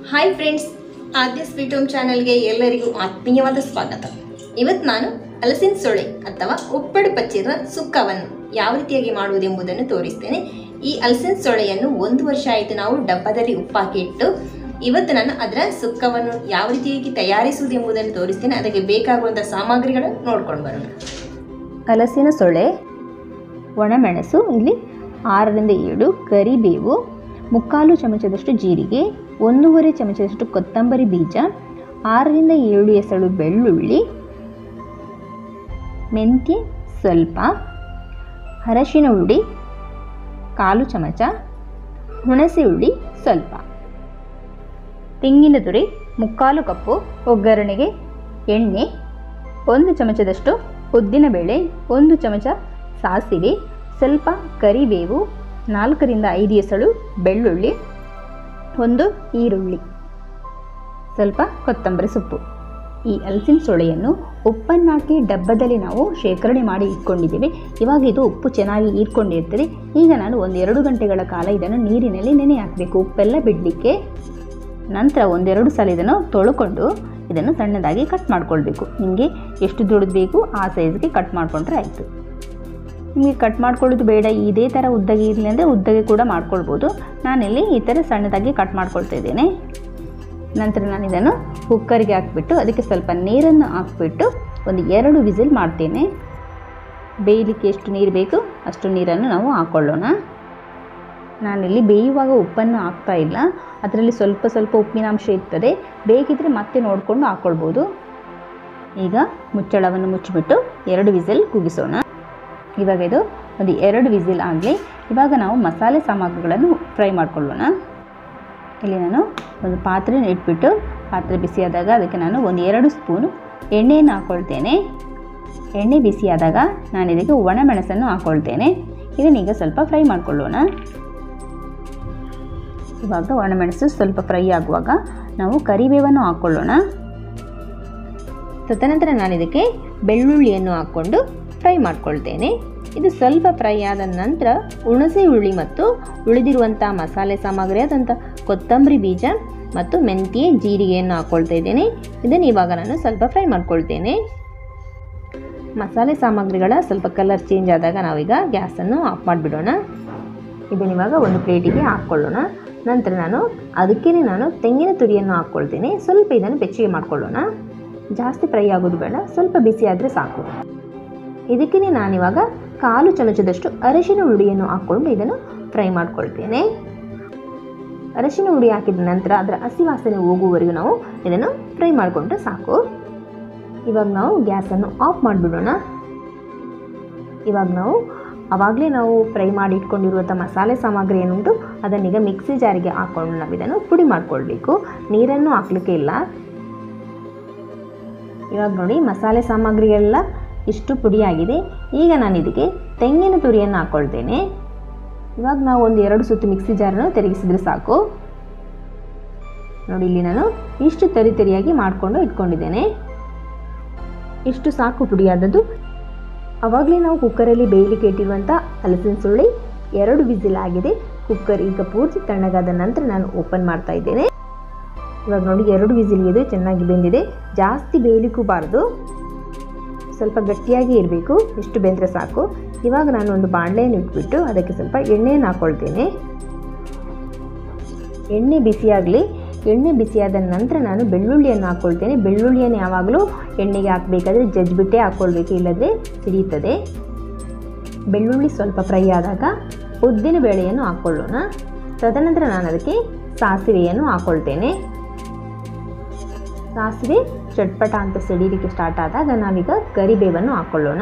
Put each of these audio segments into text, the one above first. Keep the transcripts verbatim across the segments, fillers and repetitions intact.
Hi friends, Aadya sweet home ಚಾನಲ್ಗೆ ಎಲ್ಲರಿಗೂ ಆತ್ಮೀಯವಾದ ಸ್ವಾಗತ. ಇವತ್ತು ನಾನು ಹಲಸಿನ ಸೊಳೆ ಅಥವಾ ಉಪ್ಪಡು ಪಚ್ಚಿರ ಸುಕ್ಕವನ್ನು ಯಾವ ರೀತಿಯಾಗಿ ಮಾಡುವುದೆಂಬುದನ್ನು ತೋರಿಸ್ತೇನೆ. ಈ ಹಲಸಿನ ಸೊಳೆಯನ್ನು ಒಂದು ವರ್ಷ ಆಯಿತು ನಾವು ಡಬ್ಬದಲ್ಲಿ ಉಪ್ಪಾಕಿ ಇಟ್ಟು. ಇವತ್ತು ನಾನು ಅದರ ಸುಕ್ಕವನ್ನು ಯಾವ ರೀತಿಯಾಗಿ ತಯಾರಿಸುವುದೆಂಬುದನ್ನು ತೋರಿಸ್ತೇನೆ. ಅದಕ್ಕೆ ಬೇಕಾಗುವಂಥ ಸಾಮಗ್ರಿಗಳನ್ನು ನೋಡ್ಕೊಂಡು ಬರೋಣ. ಹಲಸಿನ ಸೊಳೆ, ಒಣಮೆಣಸು, ಇಲ್ಲಿ ಆರರಿಂದ ಏಳು, ಕರಿಬೇವು, ಮುಕ್ಕಾಲು ಚಮಚದಷ್ಟು ಜೀರಿಗೆ, ಒಂದೂವರೆ ಚಮಚದಷ್ಟು ಕೊತ್ತಂಬರಿ ಬೀಜ, ಆರರಿಂದ ಏಳು ಎಸಳು ಬೆಳ್ಳುಳ್ಳಿ, ಮೆಂತ್ಯ ಸ್ವಲ್ಪ, ಅರಶಿನ ಹುಡಿ ಕಾಲು ಚಮಚ, ಹುಣಸೆ ಹುಡಿ ಸ್ವಲ್ಪ, ತೆಂಗಿನ ತುರಿ ಮುಕ್ಕಾಲು ಕಪ್ಪು, ಒಗ್ಗರಣೆಗೆ ಎಣ್ಣೆ, ಒಂದು ಚಮಚದಷ್ಟು ಉದ್ದಿನಬೇಳೆ, ಒಂದು ಚಮಚ ಸಾಸಿವೆ, ಸ್ವಲ್ಪ ಕರಿಬೇವು, ನಾಲ್ಕರಿಂದ ಐದು ಎಸಳು ಬೆಳ್ಳುಳ್ಳಿ, ಒಂದು ಈರುಳ್ಳಿ, ಸ್ವಲ್ಪ ಕೊತ್ತಂಬರಿ ಸೊಪ್ಪು. ಈ ಹಲಸಿನ ಸೊಳೆಯನ್ನು ಉಪ್ಪನ್ನಾಕಿ ಡಬ್ಬದಲ್ಲಿ ನಾವು ಶೇಖರಣೆ ಮಾಡಿ ಇಟ್ಕೊಂಡಿದ್ದೀವಿ. ಇವಾಗ ಇದು ಉಪ್ಪು ಚೆನ್ನಾಗಿ ಹೀರ್ಕೊಂಡಿರ್ತದೆ. ಈಗ ನಾನು ಒಂದು ಎರಡು ಗಂಟೆಗಳ ಕಾಲ ಇದನ್ನು ನೀರಿನಲ್ಲಿ ನೆನೆ ಹಾಕಬೇಕು, ಉಪ್ಪೆಲ್ಲ ಬಿಡಲಿಕ್ಕೆ. ನಂತರ ಒಂದೆರಡು ಸಲ ಇದನ್ನು ತೊಳ್ಕೊಂಡು ಇದನ್ನು ಸಣ್ಣದಾಗಿ ಕಟ್ ಮಾಡ್ಕೊಳ್ಬೇಕು. ನಿಮಗೆ ಎಷ್ಟು ದೊಡ್ಡದು ಬೇಕು ಆ ಸೈಜ್ಗೆ ಕಟ್ ಮಾಡಿಕೊಂಡ್ರೆ ಆಯಿತು. ನಿಮಗೆ ಕಟ್ ಮಾಡ್ಕೊಳ್ಳೋದು ಬೇಡ, ಇದೇ ಥರ ಉದ್ದಗೆ ಇರಲಿ ಅಂದರೆ ಉದ್ದಗೆ ಕೂಡ ಮಾಡ್ಕೊಳ್ಬೋದು. ನಾನಿಲ್ಲಿ ಈ ಥರ ಸಣ್ಣದಾಗಿ ಕಟ್ ಮಾಡ್ಕೊಳ್ತಾ ಇದ್ದೇನೆ. ನಂತರ ನಾನು ಇದನ್ನು ಕುಕ್ಕರ್ಗೆ ಹಾಕ್ಬಿಟ್ಟು ಅದಕ್ಕೆ ಸ್ವಲ್ಪ ನೀರನ್ನು ಹಾಕ್ಬಿಟ್ಟು ಒಂದು ಎರಡು ವಿಸಿಲ್ ಮಾಡ್ತೇನೆ. ಬೇಯಲಿಕ್ಕೆ ಎಷ್ಟು ನೀರು ಬೇಕು ಅಷ್ಟು ನೀರನ್ನು ನಾವು ಹಾಕ್ಕೊಳ್ಳೋಣ. ನಾನಿಲ್ಲಿ ಬೇಯುವಾಗ ಉಪ್ಪನ್ನು ಹಾಕ್ತಾ ಇಲ್ಲ, ಅದರಲ್ಲಿ ಸ್ವಲ್ಪ ಸ್ವಲ್ಪ ಉಪ್ಪಿನಾಂಶ ಇರ್ತದೆ. ಬೇಕಿದ್ದರೆ ಮತ್ತೆ ನೋಡಿಕೊಂಡು ಹಾಕ್ಕೊಳ್ಬೋದು. ಈಗ ಮುಚ್ಚಳವನ್ನು ಮುಚ್ಚಿಬಿಟ್ಟು ಎರಡು ವಿಸಿಲ್ ಕೂಗಿಸೋಣ. ಇವಾಗ ಇದು ಒಂದು ಎರಡು ವಿಸಿಲ್ ಆಗಲಿ. ಇವಾಗ ನಾವು ಮಸಾಲೆ ಸಾಮಗ್ರಿಗಳನ್ನು ಫ್ರೈ ಮಾಡ್ಕೊಳ್ಳೋಣ. ಇಲ್ಲಿ ನಾನು ಒಂದು ಪಾತ್ರೆ ಇಟ್ಬಿಟ್ಟು ಪಾತ್ರೆ ಬಿಸಿಯಾದಾಗ ಅದಕ್ಕೆ ನಾನು ಒಂದು ಎರಡು ಸ್ಪೂನು ಎಣ್ಣೆಯನ್ನು ಹಾಕ್ಕೊಳ್ತೇನೆ. ಎಣ್ಣೆ ಬಿಸಿಯಾದಾಗ ನಾನು ಇದಕ್ಕೆ ಒಣಮೆಣಸನ್ನು ಹಾಕ್ಕೊಳ್ತೇನೆ. ಇದನ್ನೀಗ ಸ್ವಲ್ಪ ಫ್ರೈ ಮಾಡ್ಕೊಳ್ಳೋಣ. ಇವಾಗ ಒಣಮೆಣಸು ಸ್ವಲ್ಪ ಫ್ರೈ ಆಗುವಾಗ ನಾವು ಕರಿಬೇವನ್ನು ಹಾಕ್ಕೊಳ್ಳೋಣ. ತದನಂತರ ನಾನು ಇದಕ್ಕೆ ಬೆಳ್ಳುಳ್ಳಿಯನ್ನು ಹಾಕ್ಕೊಂಡು ಫ್ರೈ ಮಾಡ್ಕೊಳ್ತೇನೆ. ಇದು ಸ್ವಲ್ಪ ಫ್ರೈ ಆದ ನಂತರ ಹುಣಸೆ ಹುಳಿ ಮತ್ತು ಉಳಿದಿರುವಂಥ ಮಸಾಲೆ ಸಾಮಗ್ರಿ ಆದಂಥ ಕೊತ್ತಂಬರಿ ಬೀಜ ಮತ್ತು ಮೆಂತ್ಯ ಜೀರಿಗೆಯನ್ನು ಹಾಕ್ಕೊಳ್ತಾ ಇದ್ದೇನೆ. ಇದನ್ನು ಇವಾಗ ನಾನು ಸ್ವಲ್ಪ ಫ್ರೈ ಮಾಡ್ಕೊಳ್ತೇನೆ. ಮಸಾಲೆ ಸಾಮಗ್ರಿಗಳ ಸ್ವಲ್ಪ ಕಲರ್ ಚೇಂಜ್ ಆದಾಗ ನಾವೀಗ ಗ್ಯಾಸನ್ನು ಆಫ್ ಮಾಡಿಬಿಡೋಣ. ಇದನ್ನಿವಾಗ ಒಂದು ಪ್ಲೇಟಿಗೆ ಹಾಕ್ಕೊಳ್ಳೋಣ. ನಂತರ ನಾನು ಅದಕ್ಕೇ ನಾನು ತೆಂಗಿನ ತುರಿಯನ್ನು ಹಾಕ್ಕೊಳ್ತೇನೆ. ಸ್ವಲ್ಪ ಇದನ್ನು ಬೆಚ್ಚಗೆ ಮಾಡ್ಕೊಳ್ಳೋಣ. ಜಾಸ್ತಿ ಫ್ರೈ ಆಗೋದು ಬೇಡ, ಸ್ವಲ್ಪ ಬಿಸಿ ಆದರೆ ಸಾಕು. ಇದಕ್ಕೇ ನಾನಿವಾಗ ಕಾಲು ಚಮಚದಷ್ಟು ಅರಿಶಿನ ಹುಡಿಯನ್ನು ಹಾಕ್ಕೊಂಡು ಇದನ್ನು ಫ್ರೈ ಮಾಡ್ಕೊಳ್ತೇನೆ. ಅರಿಶಿನ ಹುಡಿ ಹಾಕಿದ ನಂತರ ಅದರ ಹಸಿ ವಾಸನೆ ಹೋಗುವವರೆಗೂ ನಾವು ಇದನ್ನು ಫ್ರೈ ಮಾಡಿಕೊಂಡ್ರೆ ಸಾಕು. ಇವಾಗ ನಾವು ಗ್ಯಾಸನ್ನು ಆಫ್ ಮಾಡಿಬಿಡೋಣ. ಇವಾಗ ನಾವು ಆವಾಗಲೇ ನಾವು ಫ್ರೈ ಮಾಡಿ ಇಟ್ಕೊಂಡಿರುವಂಥ ಮಸಾಲೆ ಸಾಮಗ್ರಿ ಏನುಂಟು ಅದನ್ನೀಗ ಮಿಕ್ಸಿ ಜಾರಿಗೆ ಹಾಕ್ಕೊಂಡು ನಾವು ಇದನ್ನು ಪುಡಿ ಮಾಡಿಕೊಳ್ಬೇಕು. ನೀರನ್ನು ಹಾಕ್ಲಿಕ್ಕೆ ಇಲ್ಲ. ಇವಾಗ ನೋಡಿ ಮಸಾಲೆ ಸಾಮಗ್ರಿ ಎಲ್ಲ ಇಷ್ಟು ಪುಡಿಯಾಗಿದೆ. ಈಗ ನಾನು ಇದಕ್ಕೆ ತೆಂಗಿನ ತುರಿಯನ್ನು ಹಾಕ್ಕೊಳ್ತೇನೆ. ಇವಾಗ ನಾವು ಒಂದು ಎರಡು ಸುತ್ತು ಮಿಕ್ಸಿ ಜಾರನ್ನು ತಿರುಗಿಸಿದ್ರೆ ಸಾಕು. ನೋಡಿ, ಇಲ್ಲಿ ನಾನು ಇಷ್ಟು ತರಿ ತರಿಯಾಗಿ ಮಾಡಿಕೊಂಡು ಇಟ್ಕೊಂಡಿದ್ದೇನೆ. ಇಷ್ಟು ಸಾಕು ಪುಡಿಯಾದದ್ದು. ಆವಾಗಲೇ ನಾವು ಕುಕ್ಕರಲ್ಲಿ ಬೇಯಲಿಕ್ಕೆ ಇಟ್ಟಿರುವಂಥ ಹಲಸಿನ ಸೊಳ್ಳೆ ಎರಡು ವಿಸಿಲ್ ಆಗಿದೆ. ಕುಕ್ಕರ್ ಈಗ ಪೂರ್ತಿ ತಣ್ಣಗಾದ ನಂತರ ನಾನು ಓಪನ್ ಮಾಡ್ತಾ ಇದ್ದೇನೆ. ಇವಾಗ ನೋಡಿ ಎರಡು ವಿಸಿಲ್ ಇದೆ, ಚೆನ್ನಾಗಿ ಬೆಂದಿದೆ. ಜಾಸ್ತಿ ಬೇಯಲಿಕ್ಕೂ ಬಾರ್ದು, ಸ್ವಲ್ಪ ಗಟ್ಟಿಯಾಗಿ ಇರಬೇಕು. ಇಷ್ಟು ಬೆಂದರೆ ಸಾಕು. ಇವಾಗ ನಾನು ಒಂದು ಬಾಣಲೆಯನ್ನು ಇಟ್ಬಿಟ್ಟು ಅದಕ್ಕೆ ಸ್ವಲ್ಪ ಎಣ್ಣೆಯನ್ನು ಹಾಕ್ಕೊಳ್ತೇನೆ. ಎಣ್ಣೆ ಬಿಸಿಯಾಗಲಿ. ಎಣ್ಣೆ ಬಿಸಿಯಾದ ನಂತರ ನಾನು ಬೆಳ್ಳುಳ್ಳಿಯನ್ನು ಹಾಕ್ಕೊಳ್ತೇನೆ. ಬೆಳ್ಳುಳ್ಳಿಯನ್ನು ಯಾವಾಗಲೂ ಎಣ್ಣೆಗೆ ಹಾಕಬೇಕಾದ್ರೆ ಜಜ್ಜಿಬಿಟ್ಟೇ ಹಾಕ್ಕೊಳ್ಬೇಕು, ಇಲ್ಲದ್ರೆ ಸಿಡಿಯುತ್ತದೆ. ಬೆಳ್ಳುಳ್ಳಿ ಸ್ವಲ್ಪ ಫ್ರೈ ಆದಾಗ ಉದ್ದಿನ ಬೇಳೆಯನ್ನು ಹಾಕ್ಕೊಳ್ಳೋಣ. ತದನಂತರ ನಾನು ಅದಕ್ಕೆ ಸಾಸಿವೆಯನ್ನು ಹಾಕ್ಕೊಳ್ತೇನೆ. ಸಾಸಿವೆ ಚಟ್ಪಟ ಅಂತ ಸಿಡಿಲಿಕ್ಕೆ ಸ್ಟಾರ್ಟ್ ಆದಾಗ ನಾವೀಗ ಕರಿಬೇವನ್ನು ಹಾಕ್ಕೊಳ್ಳೋಣ.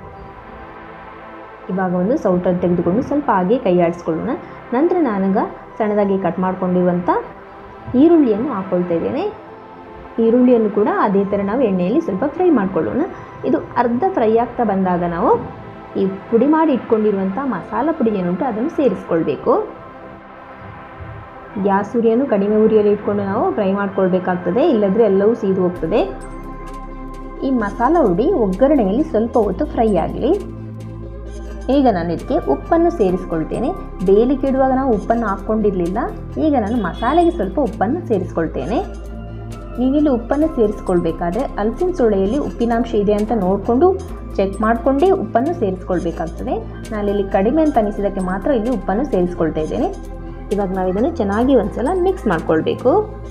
ಇವಾಗ ಒಂದು ಸೌಟನ್ನು ತೆಗೆದುಕೊಂಡು ಸ್ವಲ್ಪ ಹಾಗೆ ಕೈ ಆಡಿಸ್ಕೊಳ್ಳೋಣ. ನಂತರ ನಾನೀಗ ಸಣ್ಣದಾಗಿ ಕಟ್ ಮಾಡ್ಕೊಂಡಿರುವಂಥ ಈರುಳ್ಳಿಯನ್ನು ಹಾಕ್ಕೊಳ್ತಾ ಇದ್ದೇನೆ. ಈರುಳ್ಳಿಯನ್ನು ಕೂಡ ಅದೇ ಥರ ನಾವು ಎಣ್ಣೆಯಲ್ಲಿ ಸ್ವಲ್ಪ ಫ್ರೈ ಮಾಡ್ಕೊಳ್ಳೋಣ. ಇದು ಅರ್ಧ ಫ್ರೈ ಆಗ್ತಾ ಬಂದಾಗ ನಾವು ಈ ಪುಡಿ ಮಾಡಿ ಇಟ್ಕೊಂಡಿರುವಂಥ ಮಸಾಲ ಪುಡಿ ಏನುಂಟು ಅದನ್ನು ಸೇರಿಸ್ಕೊಳ್ಬೇಕು. ಗ್ಯಾಸ್ ಉರಿಯನ್ನು ಕಡಿಮೆ ಉರಿಯಲ್ಲಿ ಇಟ್ಕೊಂಡು ನಾವು ಫ್ರೈ ಮಾಡ್ಕೊಳ್ಬೇಕಾಗ್ತದೆ, ಇಲ್ಲದ್ರೆ ಎಲ್ಲವೂ ಸೀದು ಹೋಗ್ತದೆ. ಈ ಮಸಾಲ ಹುಡಿ ಒಗ್ಗರಣೆಯಲ್ಲಿ ಸ್ವಲ್ಪ ಹೊತ್ತು ಫ್ರೈ ಆಗಲಿ. ಈಗ ನಾನು ಇದಕ್ಕೆ ಉಪ್ಪನ್ನು ಸೇರಿಸ್ಕೊಳ್ತೇನೆ. ಬೇಯಲಿಕ್ಕೆ ಇಡುವಾಗ ನಾವು ಉಪ್ಪನ್ನು ಹಾಕ್ಕೊಂಡಿರಲಿಲ್ಲ. ಈಗ ನಾನು ಮಸಾಲೆಗೆ ಸ್ವಲ್ಪ ಉಪ್ಪನ್ನು ಸೇರಿಸ್ಕೊಳ್ತೇನೆ. ನೀವಿಲ್ಲಿ ಉಪ್ಪನ್ನು ಸೇರಿಸ್ಕೊಳ್ಬೇಕಾದ್ರೆ ಹಲಸಿನ ಸೊಳೆಯಲ್ಲಿ ಉಪ್ಪಿನಾಂಶ ಇದೆ ಅಂತ ನೋಡಿಕೊಂಡು ಚೆಕ್ ಮಾಡಿಕೊಂಡೇ ಉಪ್ಪನ್ನು ಸೇರಿಸ್ಕೊಳ್ಬೇಕಾಗ್ತದೆ. ನಾನಿಲ್ಲಿ ಕಡಿಮೆ ಅಂತ ಅನಿಸಿದ್ದಕ್ಕೆ ಮಾತ್ರ ಇಲ್ಲಿ ಉಪ್ಪನ್ನು ಸೇರಿಸ್ಕೊಳ್ತಾ ಇದ್ದೇನೆ. ಇವಾಗ ನಾವು ಇದನ್ನು ಚೆನ್ನಾಗಿ ಒಂದ್ಸಲ ಮಿಕ್ಸ್ ಮಾಡಿಕೊಳ್ಬೇಕು.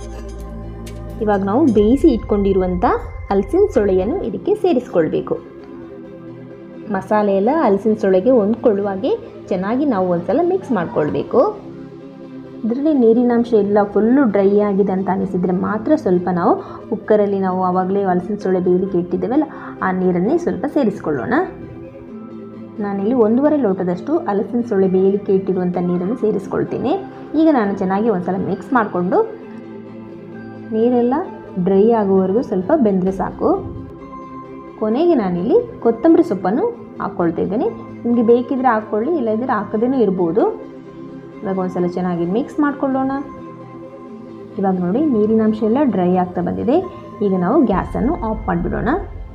ಇವಾಗ ನಾವು ಬೇಯಿಸಿ ಇಟ್ಕೊಂಡಿರುವಂಥ ಹಲಸಿನ ಸೊಳೆಯನ್ನು ಇದಕ್ಕೆ ಸೇರಿಸ್ಕೊಳ್ಬೇಕು. ಮಸಾಲೆ ಎಲ್ಲ ಹಲಸಿನ ಸೊಳೆಗೆ ಹೊಂದ್ಕೊಳ್ಳುವಾಗೆ ಚೆನ್ನಾಗಿ ನಾವು ಒಂದ್ಸಲ ಮಿಕ್ಸ್ ಮಾಡಿಕೊಳ್ಬೇಕು. ಇದರಲ್ಲಿ ನೀರಿನಾಂಶ ಎಲ್ಲ ಫುಲ್ಲು ಡ್ರೈ ಆಗಿದೆ ಅಂತ ಅನಿಸಿದರೆ ಮಾತ್ರ ಸ್ವಲ್ಪ ನಾವು ಕುಕ್ಕರಲ್ಲಿ ನಾವು ಆವಾಗಲೇ ಹಲಸಿನ ಸೊಳೆ ಬೇಯಲಿಕ್ಕೆ ಇಟ್ಟಿದ್ದೇವಲ್ಲ ಆ ನೀರನ್ನೇ ಸ್ವಲ್ಪ ಸೇರಿಸ್ಕೊಳ್ಳೋಣ. ನಾನಿಲ್ಲಿ ಒಂದೂವರೆ ಲೋಟದಷ್ಟು ಹಲಸಿನ ಸೊಳೆ ಬೇಯಲಿಕ್ಕೆ ಇಟ್ಟಿರುವಂಥ ನೀರನ್ನು ಸೇರಿಸ್ಕೊಳ್ತೀನಿ. ಈಗ ನಾನು ಚೆನ್ನಾಗಿ ಒಂದ್ಸಲ ಮಿಕ್ಸ್ ಮಾಡಿಕೊಂಡು ನೀರೆಲ್ಲ ಡ್ರೈ ಆಗುವವರೆಗೂ ಸ್ವಲ್ಪ ಬೆಂದರೆ ಸಾಕು. ಕೊನೆಗೆ ನಾನಿಲ್ಲಿ ಕೊತ್ತಂಬರಿ ಸೊಪ್ಪನ್ನು ಹಾಕ್ಕೊಳ್ತಾ ಇದ್ದೇನೆ. ನಿಮಗೆ ಬೇಕಿದ್ರೆ ಹಾಕ್ಕೊಳ್ಳಿ, ಇಲ್ಲದಿದ್ದರೆ ಹಾಕದೇನೂ ಇರ್ಬೋದು. ಇವಾಗ ಒಂದ್ಸಲ ಚೆನ್ನಾಗಿ ಮಿಕ್ಸ್ ಮಾಡಿಕೊಳ್ಳೋಣ. ಇವಾಗ ನೋಡಿ ನೀರಿನಾಂಶ ಎಲ್ಲ ಡ್ರೈ ಆಗ್ತಾ ಬಂದಿದೆ. ಈಗ ನಾವು ಗ್ಯಾಸನ್ನು ಆಫ್ ಮಾಡಿಬಿಡೋಣ.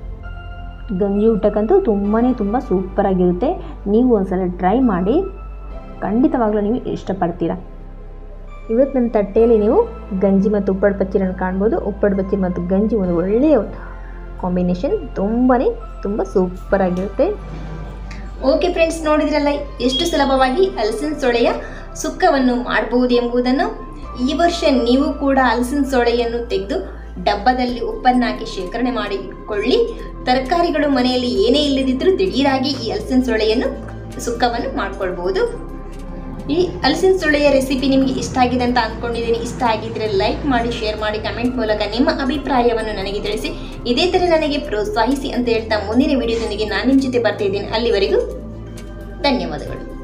ಗಂಜಿ ಊಟಕ್ಕಂತೂ ತುಂಬಾ ತುಂಬ ಸೂಪರಾಗಿರುತ್ತೆ. ನೀವು ಒಂದ್ಸಲ ಟ್ರೈ ಮಾಡಿ, ಖಂಡಿತವಾಗ್ಲೂ ನೀವು ಇಷ್ಟಪಡ್ತೀರಾ. ಇವತ್ತು ನನ್ನ ತಟ್ಟೆಯಲ್ಲಿ ನೀವು ಗಂಜಿ ಮತ್ತು ಉಪ್ಪಡು ಪಚ್ಚೀರನ್ನು ಕಾಣ್ಬೋದು. ಉಪ್ಪಡು ಪಚ್ಚೀರು ಮತ್ತು ಗಂಜಿ ಒಂದು ಒಳ್ಳೆಯ ಕಾಂಬಿನೇಷನ್, ತುಂಬಾ ತುಂಬ ಸೂಪರಾಗಿರುತ್ತೆ. ಓಕೆ ಫ್ರೆಂಡ್ಸ್, ನೋಡಿದ್ರಲ್ಲ ಎಷ್ಟು ಸುಲಭವಾಗಿ ಹಲಸಿನ ಸೊಳೆಯ ಸುಕ್ಕವನ್ನು ಮಾಡಬಹುದು ಎಂಬುದನ್ನು. ಈ ವರ್ಷ ನೀವು ಕೂಡ ಹಲಸಿನ ಸೊಳೆಯನ್ನು ತೆಗೆದು ಡಬ್ಬದಲ್ಲಿ ಉಪ್ಪನ್ನು ಹಾಕಿ ಶೇಖರಣೆ ಮಾಡಿಕೊಳ್ಳಿ. ತರಕಾರಿಗಳು ಮನೆಯಲ್ಲಿ ಏನೇ ಇಲ್ಲದಿದ್ದರೂ ದಿಢೀರಾಗಿ ಈ ಹಲಸಿನ ಸೊಳೆಯನ್ನು ಸುಕ್ಕವನ್ನು ಮಾಡ್ಕೊಳ್ಬಹುದು. ಈ ಹಲಸಿನ ಸೊಳೆಯ ರೆಸಿಪಿ ನಿಮಗೆ ಇಷ್ಟ ಆಗಿದೆ ಅಂತ ಅಂದ್ಕೊಂಡಿದ್ದೀನಿ. ಇಷ್ಟ ಆಗಿದ್ರೆ ಲೈಕ್ ಮಾಡಿ, ಶೇರ್ ಮಾಡಿ, ಕಮೆಂಟ್ ಮೂಲಕ ನಿಮ್ಮ ಅಭಿಪ್ರಾಯವನ್ನು ನನಗೆ ತಿಳಿಸಿ. ಇದೇ ಥರ ನನಗೆ ಪ್ರೋತ್ಸಾಹಿಸಿ ಅಂತ ಹೇಳ್ತಾ ಮುಂದಿನ ವಿಡಿಯೋದೊಂದಿಗೆ ನಾನು ನಿಮ್ಮ ಜೊತೆ ಬರ್ತಾ ಇದ್ದೀನಿ. ಅಲ್ಲಿವರೆಗೂ ಧನ್ಯವಾದಗಳು.